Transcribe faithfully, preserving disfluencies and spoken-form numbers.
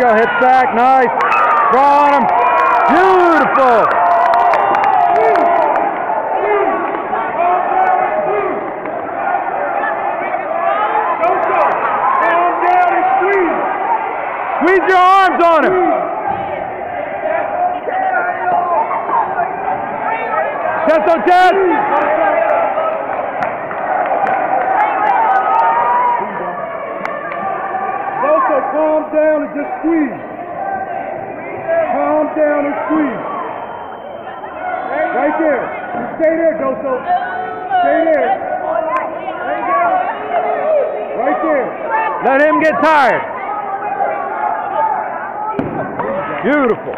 go. Hit back. Nice. Draw on him. Beautiful. Squeeze your arms on him. Chest on chest. Also, calm down and just squeeze. Calm down and squeeze. Right there. You stay there, Doso. Stay there. Right there. Let him get tired. Beautiful.